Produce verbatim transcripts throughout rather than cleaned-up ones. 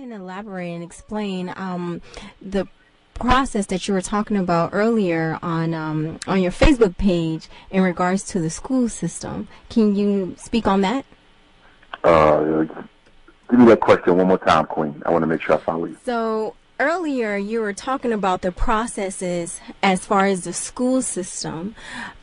and elaborate and explain um, the process that you were talking about earlier on um, on your Facebook page in regards to the school system. Can you speak on that? Uh, give me that question one more time, Queen. I want to make sure I follow you. So earlier you were talking about the processes as far as the school system.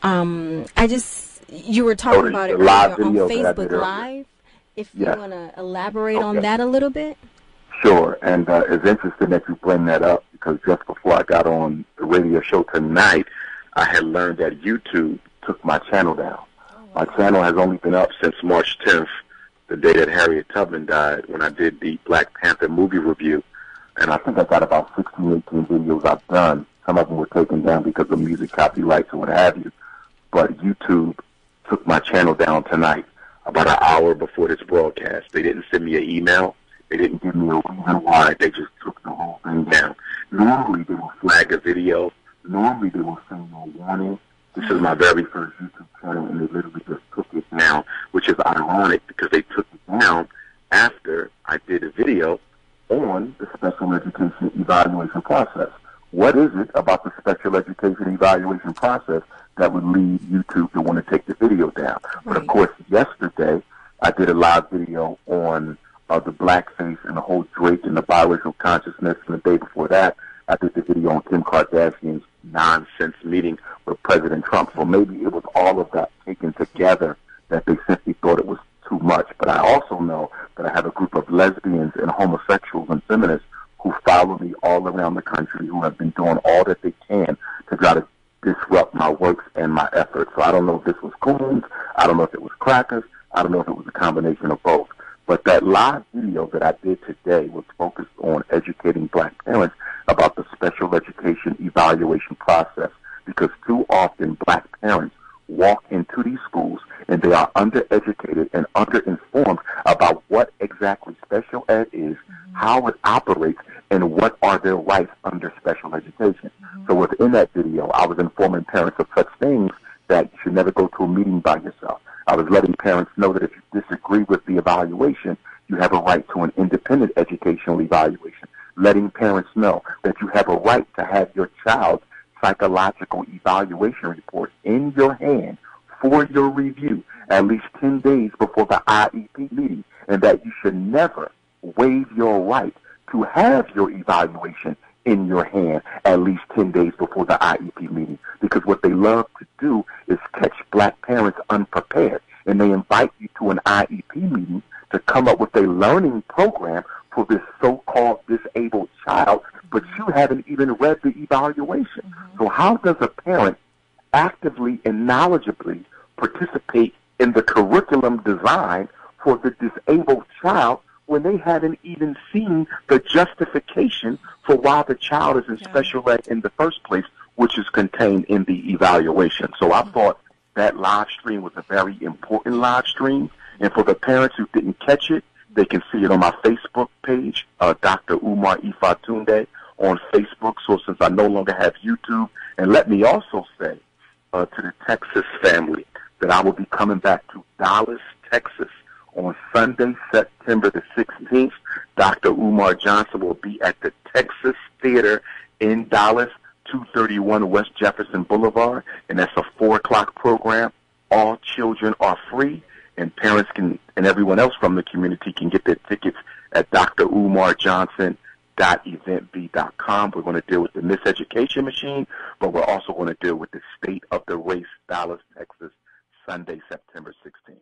Um, I just you were talking oh, about it live earlier on Facebook earlier. Live. If yes. you want to elaborate okay. on that a little bit. Sure, and uh, it's interesting that you bring that up because just before I got on the radio show tonight, I had learned that YouTube took my channel down. Oh, wow. My channel has only been up since March tenth, the day that Harriet Tubman died, when I did the Black Panther movie review. And I think I got about sixteen, eighteen videos I've done. Some of them were taken down because of music copyrights and what have you. But YouTube took my channel down tonight, about an hour before this broadcast. They didn't send me an email. They didn't give me a reason why. They just took the whole thing down. Normally, they will flag a video. Normally, they will send you a warning. This is my very first YouTube channel, and they literally just took it down, which is ironic because they took it down after I did a video on the special education evaluation process. What is it about the special education evaluation process that would lead YouTube to want to take the video down? Right. But, of course, yesterday, I did a live video on Uh, the blackface and the whole Drake and the biracial consciousness. And the day before that, I did the video on Kim Kardashian's nonsense meeting with President Trump. So maybe it was all of that taken together that they simply thought it was too much. But I also know that I have a group of lesbians and homosexuals and feminists who follow me all around the country, who have been doing all that they can to try to disrupt my works and my efforts. So I don't know if this was coons. I don't know if it was crackers. I don't know if it was a combination of both. But that live video that I did today was focused on educating black parents about the special education evaluation process, because too often black parents walk into these schools and they are undereducated and underinformed about what exactly special ed is, mm-hmm. how it operates, and what are their rights under special education. Mm-hmm. So within that video, I was informing parents of such things that you should never go to a meeting by yourself. I was letting parents know that if you disagree with the evaluation, you have a right to an independent educational evaluation. Letting parents know that you have a right to have your child's psychological evaluation report in your hand for your review at least ten days before the I E P meeting, and that you should never waive your right to have your evaluation in your hand at least ten days before the I E P meeting, because what they love to do is catch black parents unprepared, and they invite you to an I E P meeting to come up with a learning program for this so-called disabled child, but you haven't even read the evaluation. Mm-hmm. So how does a parent actively and knowledgeably participate in the curriculum design for the disabled child when they haven't even seen the justification for why the child is in yeah. special ed in the first place, which is contained in the evaluation? So I thought that live stream was a very important live stream. And for the parents who didn't catch it, they can see it on my Facebook page, uh, Doctor Umar Ifatunde on Facebook. So since I no longer have YouTube, and let me also say uh, to the Texas family that I will be coming back to Dallas, Texas on Sunday, September the sixteenth. Doctor Umar Johnson will be at the Texas Theater in Dallas, two thirty-one West Jefferson Boulevard, and that's a four o'clock program. All children are free, and parents can, and everyone else from the community can get their tickets at d r umar johnson dot eventbrite dot com. We're going to deal with the miseducation machine, but we're also going to deal with the state of the race, Dallas, Texas, Sunday, September sixteenth.